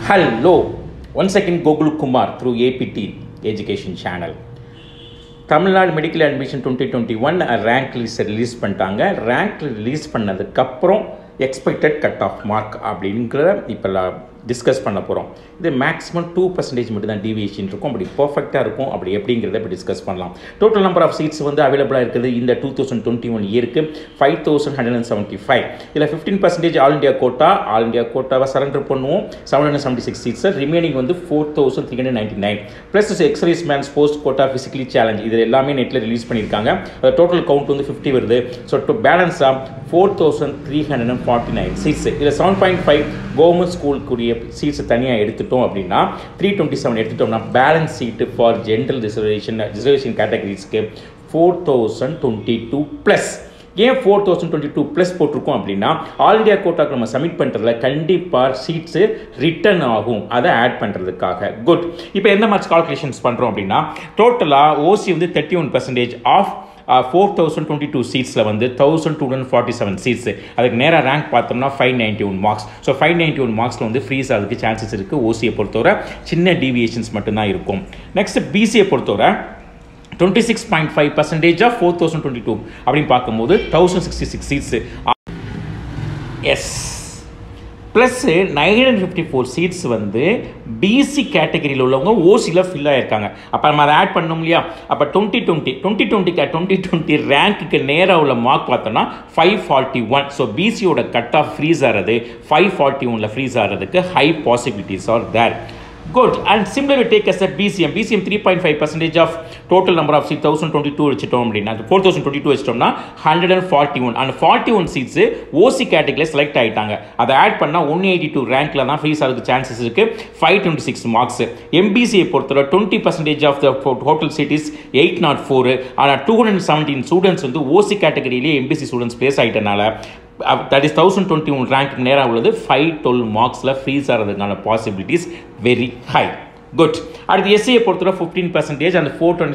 Hello, once again Gogul Kumar through APT Education Channel. Tamil Nadu Medical Admission 2021 rank list release பண்ணிட்டாங்க. rank release பண்ணதுக்கு அப்புறம் expected cutoff mark அப்படிங்கறத இப்ப discuss பண்ண போறோம். இது மேக்ஸிமம் 2% மட்டும் தான் டீவியேஷன் இருக்கும். அப்படி பெர்ஃபெக்ட்டா இருக்கும். அப்படி எப்படிங்கறத இப்ப டிஸ்கஸ் பண்ணலாம். டோட்டல் நம்பர் ஆஃப் சீட்ஸ் வந்து அவேலபிளா இருக்குது இந்த 2021 இயருக்கு 5175. இதுல 15% ஆல் இந்தியா கோட்டாவை சரண்டர் பண்ணுவோம். 776 சீட்ஸ். ரிமைனிங் வந்து 4399 plus ex service men's post quota physically challenge இது எல்லாமே நெட்ல ரிலீஸ் பண்ணிருக்காங்க. டோட்டல் கவுண்ட் வந்து 50 வருது. So to balance 4349 seats. இதுல 7.5 கவர்மெண்ட் ஸ்கூல் கூடிய சீட்ஸ் தனியா எடுத்துட்டோம் அப்படினா 327 எடுத்துட்டோம்னா balance seat for general reservation கேட்டகரிஸ்க்கு 4022 பிளஸ். ஏன் 4022 பிளஸ் போட்டிருக்கோம் அப்படின்னா ஆல் இந்தியா கோட்டாக்கு நம்ம சப்மிட் பண்றதுல கண்டிப்பா சீட்ஸ் ரிட்டர்ன் ஆகும். அதை ஆட் பண்றதுக்காக குட். இப்போ என்ன மாதிரி கால்குலேஷன்ஸ் பண்றோம் அப்படின்னா டோட்டலா ஓசி வந்து 31% ஆஃப் 4022 சீட்ஸ்ல வந்து 1247 சீட்ஸ். அதுக்கு நேரா ரேங்க் பார்த்தோம்னா 591 மார்க்ஸ். ஸோ 591 மார்க்ஸ்ல வந்து ஃப்ரீஸ் ஆகிறதுக்கு சான்சஸ் இருக்கு. ஓசியை பொறுத்தவரை சின்ன டீவியேஷன்ஸ் மட்டும்தான் இருக்கும். நெக்ஸ்ட் பிசியை பொறுத்தவரை 26.5% ஆஃப் 4022 அப்படின்னு பார்க்கும்போது 1066 சீட்ஸ். எஸ் ப்ளஸ் 954 சீட்ஸ் வந்து பிசி கேட்டகரியில் உள்ளவங்க ஓசியில் ஃபில் ஆகிருக்காங்க. அப்போ நம்ம அதை ஆட் பண்ணோம் இல்லையா? அப்போ 2020 ரேங்க்குக்கு நேராக உள்ள மார்க் பார்த்தோம்னா 541. ஸோ பிசியோட கட் ஆஃப் ஃப்ரீஸ் ஆகிறது 541 ஃப்ரீஸ் ஆகிறதுக்கு high possibilities are there. Good. And similarly take as a BCM 3.5% of total number of seats 1022 வச்சிட்டோம் அப்படினா 4022 வச்சிட்டோம்னா 141 and 41 seats OC கேட்டகரியில செலக்ட் ஆயிட்டாங்க. அதை ஆட் பண்ணா 182 ரேங்க்ல தான் ஃப்ரீஸ் ஆகிறதுக்கு சான்சஸ் இருக்கு. 526 மார்க்ஸ். MBCயை பொறுத்தவரை 20% of the total seat is 804. ஆனா 217 ஸ்டூடண்ட்ஸ் வந்து OC கேட்டகரியிலே MBC ஸ்டூடண்ட்ஸ் பிளேஸ் ஆயிட்டனால that is 1021 ரேங்க் நேரா உள்ளது 512 மார்க்ஸ்ல ஃப்ரீஸ் ஆகிறதுக்கான பாசிபிலிட்டிஸ் வெரி ஹை. குட். அடுத்து எஸ்சியை பொறுத்தவரை 15% and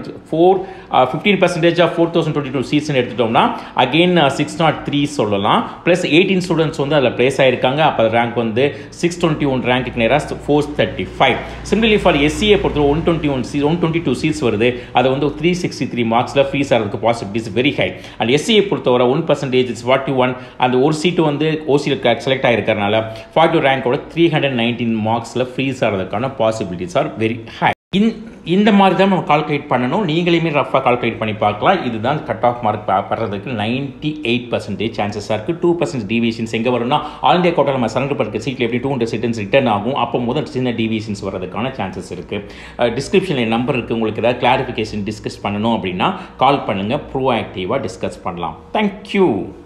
15% ஆஃப் 4022 சீட்ஸ் எடுத்துட்டோம்னா அகெயின் 603 சொல்லலாம். பிளஸ் 18 ஸ்டூடெண்ட்ஸ் வந்து அதில் பிளேஸ் ஆயிருக்காங்க. அப்போ ரேங்க் வந்து 621 ரேங்க்கு நேராக 435. சிமிலர்லி ஃபார் எஸ்சியை பொறுத்தவரை 122 சீட்ஸ் வருது. அதை வந்து 363 மார்க்ஸில் ஃப்ரீஸ் ஆகிறதுக்கு பாசிபிலிட்டிஸ் வெரி ஹை. அண்ட் எஸ்சியை பொறுத்தவரை 1% 41 அந்த ஒரு சீட்டு வந்து ஓசியில் செலக்ட் ஆகிருக்கிறதுனால 42 ரேங்கோட 319 மார்க்ஸில் ஃப்ரீஸ் ஆகிறதுக்கான பாசிபிலிட்டிஸ் வெரி ஹை. இந்த மாதிரி தான் நம்ம கால்குலேட் பண்ணணும். நீங்களுமே ரஃபாக கால்குலேட் பண்ணி பார்க்கலாம். இதுதான் கட் ஆஃப் மார்க் படுறதுக்கு 98% சான்சஸாக இருக்குது. 2% டீவியேஷன்ஸ் எங்கே வரும்னா ஆல் இந்தியா கோட்டாவில் நம்ம சரண்டர் பண்ணுற சீட்டில் எப்படி 200 சீட்டன்ஸ் ரிட்டர்ன் ஆகும். அப்போ முதல் சின்ன டீவியேஷன்ஸ் வரதுக்கான சான்சஸ் இருக்குது. டிஸ்கிரிப்ஷனில் நம்பர் இருக்குது. உங்களுக்கு ஏதாவது கிளாரிஃபிகேஷன் டிஸ்கஸ் பண்ணணும் அப்படின்னா கால் பண்ணுங்கள். ப்ரோஆக்டிவாக டிஸ்கஸ் பண்ணலாம். தேங்க்யூ.